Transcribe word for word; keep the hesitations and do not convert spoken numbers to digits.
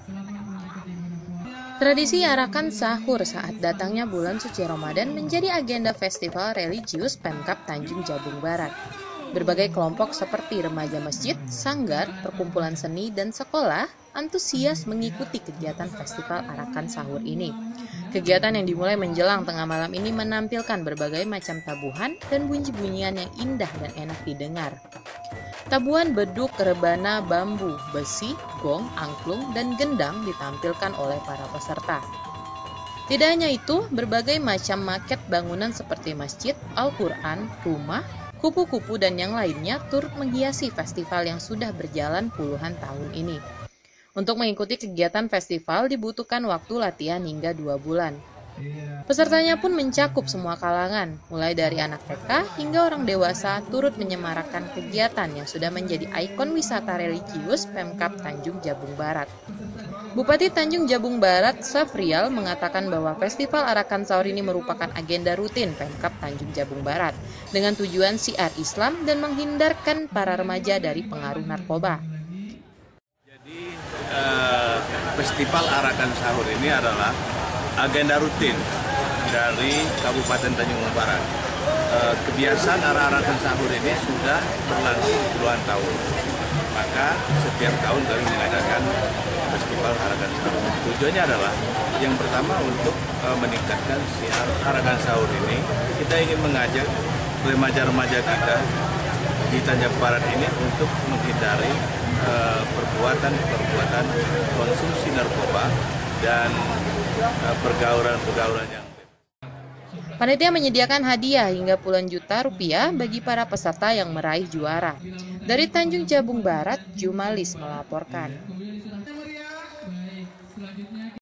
Tradisi arakan sahur saat datangnya bulan suci Ramadan menjadi agenda festival religius Pemkab Tanjung Jabung Barat. Berbagai kelompok seperti remaja masjid, sanggar, perkumpulan seni, dan sekolah antusias mengikuti kegiatan festival arakan sahur ini. Kegiatan yang dimulai menjelang tengah malam ini menampilkan berbagai macam tabuhan dan bunyi-bunyian yang indah dan enak didengar. Tabuhan beduk, rebana, bambu, besi, gong, angklung, dan gendang ditampilkan oleh para peserta. Tidak hanya itu, berbagai macam maket bangunan seperti masjid, Al-Quran, rumah, kupu-kupu, dan yang lainnya turut menghiasi festival yang sudah berjalan puluhan tahun ini. Untuk mengikuti kegiatan festival dibutuhkan waktu latihan hingga dua bulan. Pesertanya pun mencakup semua kalangan, mulai dari anak T K hingga orang dewasa turut menyemarakan kegiatan yang sudah menjadi ikon wisata religius Pemkab Tanjung Jabung Barat. Bupati Tanjung Jabung Barat, Safrial, mengatakan bahwa festival arakan sahur ini merupakan agenda rutin Pemkab Tanjung Jabung Barat dengan tujuan syiar Islam dan menghindarkan para remaja dari pengaruh narkoba. Jadi eh, festival arakan sahur ini adalah agenda rutin dari Kabupaten Tanjung Jabung Barat. E, kebiasaan arah-arakan sahur ini sudah berlangsung puluhan tahun. Maka setiap tahun kami mengadakan festival arakan sahur. Tujuannya adalah yang pertama untuk e, meningkatkan siar arakan sahur ini. Kita ingin mengajak remaja-remaja kita di Tanjung Barat ini untuk menghindari perbuatan-perbuatan konsumsi narkoba dan pergaulan-pergaulan yang Panitia menyediakan hadiah hingga puluhan juta rupiah bagi para peserta yang meraih juara. Dari Tanjung Jabung Barat, Jumalis melaporkan.